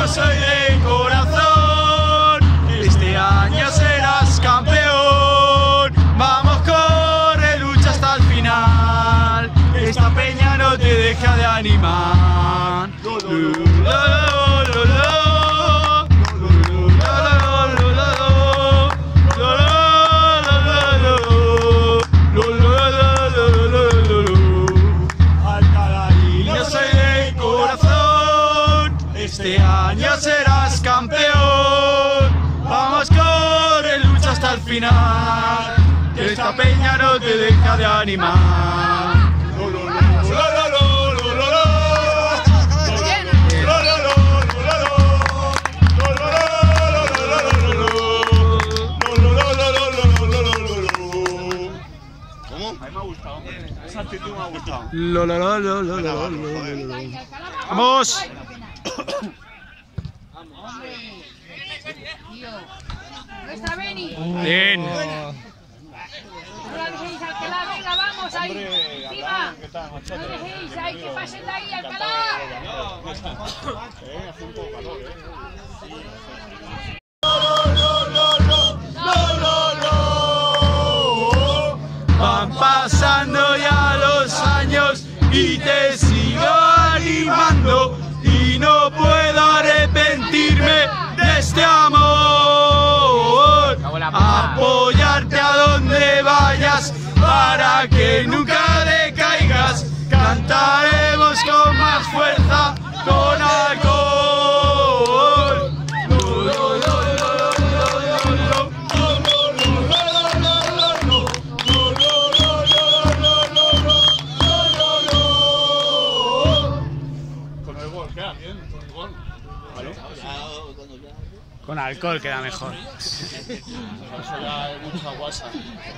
yo soy de corazón. Este año serás campeón. Vamos, corre, lucha hasta el final. Esta peña no te deja de animar. Este año serás campeón. Vamos, corre, lucha hasta el final. Que esta peña no te deja de animar. ¿Cómo? A mí me ha gustado. Esa actitud me ha gustado. ¡Vamos! ¡Nuestra Beni! Bien. No la dejéis, Alcalá, venga, vamos ahí. ¡Encima! No dejéis ahí, que pasen de ahí, Alcalá. Hace un poco calor, Van pasando ya los años y te sigo animando y no puedo arrepentirme de este amor. Apoyarte a donde vayas para que nunca decaigas. Cantaremos con más fuerza, con alcohol. Con alcohol queda mejor. Eso ya es mucha guasa.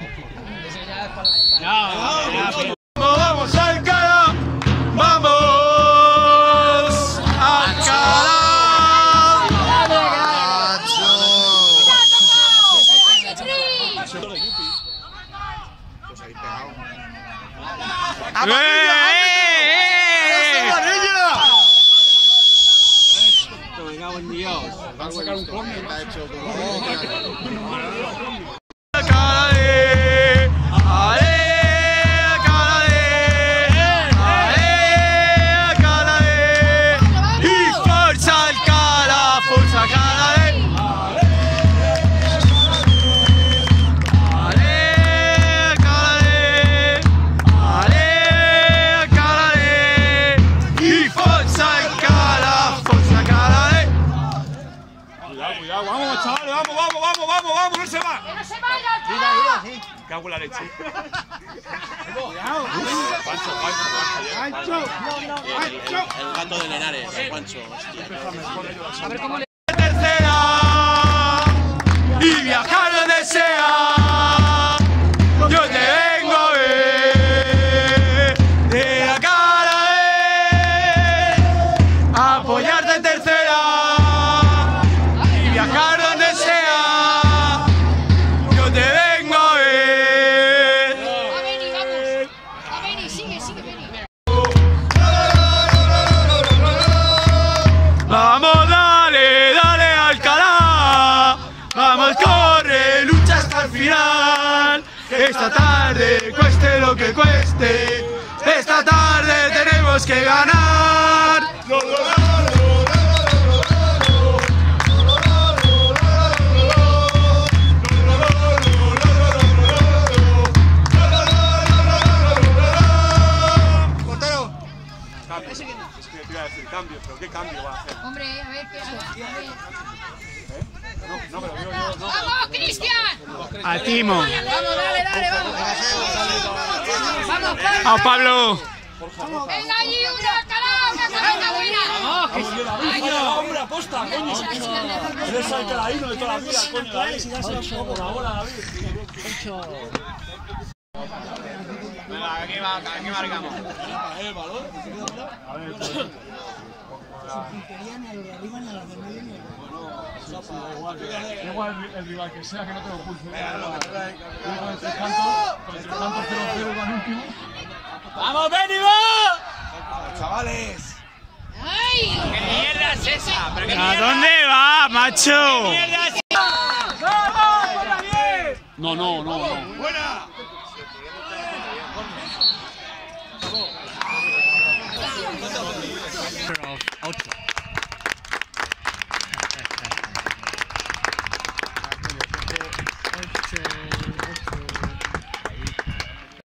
Vamos, Alcalá, vamos, Alcalá. Va a sacar un córner. Vamos, chavales, vamos, no se va. ¡Que no se vaya, Alcalá! Cago en la leche. Pancho. El gato de Lenares, Pancho. A ver cómo le... Tercera y viajar donde sea. Yo te vengo a ver de la cara a apoyarte en tercera y viajar donde sea. Yo te vengo a ver. A Beni, vamos. A Beni, sigue, Beni. Vamos, dale, Alcalá. Vamos, corre, lucha hasta el final. Esta tarde, cueste lo que cueste. Esta tarde tenemos que ganar. Portero. Es que te iba a decir cambio, pero ¿qué cambio va a hacer? Hombre, a ver qué... No, pero yo. ¡Vamos, Cristian! A Timo. Vamos, dale, vamos. Vamos, A Pablo. venga allí, una Alcalá, una cabeza buena. Hombre, aposta, coño. Eres alcalaíno de toda la vida, coño, David. Por la bola, David. Venga, aquí marcamos. ¿El balón? A ver, igual el rival que sea, que no tengo pulso. Con el tres cantos 0-0 con último. ¡Vamos, Beni, va! ¡Chavales! ¡Ay! ¿Qué mierda es esa? ¿A dónde va, macho? ¿Qué mierda es esa? No. ¡Buena! Out.